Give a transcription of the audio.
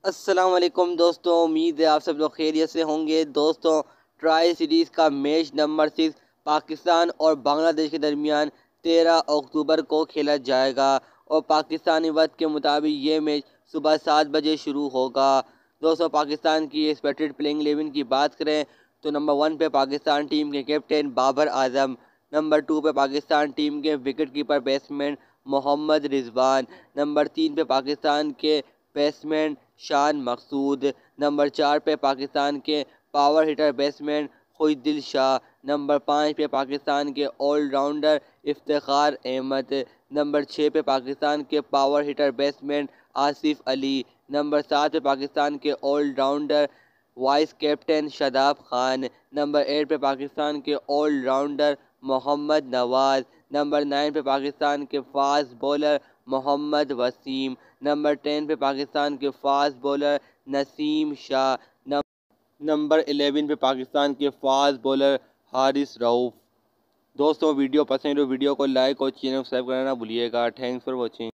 السلام علیکم دوستوں، امید ہے آپ سب لوگ خیریت سے ہوں گے۔ دوستوں، ٹرائی سیریز کا میچ نمبر 6 پاکستان اور بنگلہ دیش کے درمیان 13 اکتوبر کو کھیلا جائے گا اور پاکستانی وقت کے مطابق یہ میچ صبح 7 بجے شروع ہوگا۔ دوستوں، پاکستان کی ایکسپیکٹڈ پلینگ 11 کی بات کریں تو نمبر 1 پہ پاکستان ٹیم کے کیپٹن بابر اعظم، نمبر 2 پہ پاکستان ٹیم کے wicket keeper batsman Muhammad Rizwan, number 3 پہ پاکستان کے بیٹسمین شان مقصود، نمبر 4 پہ پاکستان کے power hitter batsman Khushdil Shah, number 5 پہ پاکستان کے all rounder Iftikhar Ahmed, number 6 پہ پاکستان کے power hitter batsman Asif Ali, number 7 پہ پاکستان کے all rounder vice captain Shadab Khan, number 8 پہ پاکستان کے آل راؤنڈر محمد نواز، نمبر 9 پہ پاکستان کے fast bowler Muhammad Wasim, number 10 پہ پاکستان کے fast bowler Naseem Shah, number 11 پہ پاکستان کے فاسٹ بولر حارث رؤف۔ دوستوں، ویڈیو پسند ہو ویڈیو کو لائک اور چینل کو سبسکرائب کرنا نہ بھولیے گا۔ Thanks for watching.